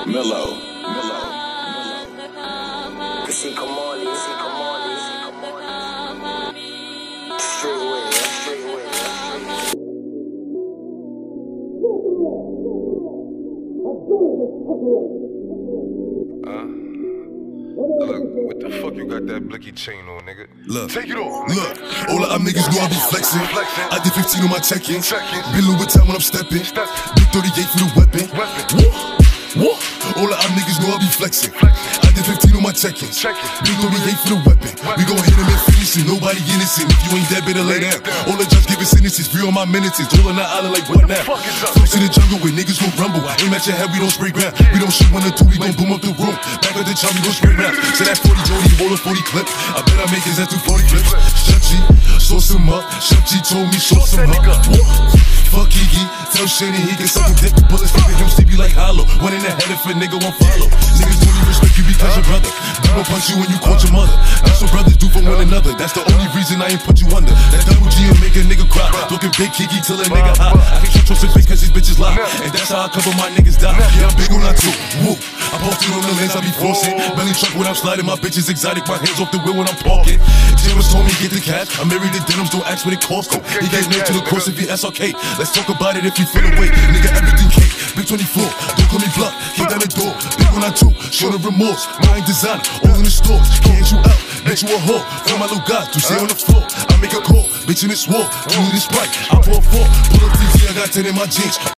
Mellow. See, come on, straight away, Look, what the fuck you got that blicky chain on, nigga? Look, take it off. Look, all of our niggas know I be flexing. I did 15 on my check-in. Been Louis Vuitton when I'm stepping. Big 38 for the weapon. Woo. All of our niggas know I be flexing. I did 15 on my check-in. Big 38 for the weapon. We gon' hit him and finish him. Nobody innocent. If you ain't dead, better lay down. All the judge giving sentences. Free on my minutes. All on the island like what now? Folks in the jungle where niggas gon' rumble. Aim at your head, we don't spray ground. We don't shoot 1 or 2, we gon' boom up the room. Back at the chop, we gon' spray round. Say that 40 Jody, roll a 40 clip. I bet I make his ass do 40 flips. Shut-G, sauce him up. Shut-G told me sauce him up. Fuck Kiki, tell Shady he can suck a dick. Bullets leaving him sleepy like hollow. One in the head if a nigga won't follow. Niggas only respect you because your brother. They gon' punch you when you caught your mother. That's what brothers do for one another. That's the only reason I ain't put you under. That double G will make a nigga cry. Talking big Kiki till a nigga high. I can't trust his face cause these bitches lie. And that's how I cover my niggas die. Yeah, I'm big on that too. Woo. I posted on the lens, I be forcing. Belly truck when I'm sliding, my bitches exotic. My hands off the wheel when I'm parking. James told me get the cash. I'm married to denims, don't ask what it costs. He gave name to the course if you SRK. Let's talk about it if you feel away. Nigga, everything cake. Big 24, don't call me bluff. Kick down the door. Big on that too. Show the remorse. Mine designer, all in the stores. Can't you out? Bet you a whore. Find my little guys to stay on the floor. I make a call. Bitch in this war. Give me this right. I pour 4. Pull up 3T, I got 10 in my jeans.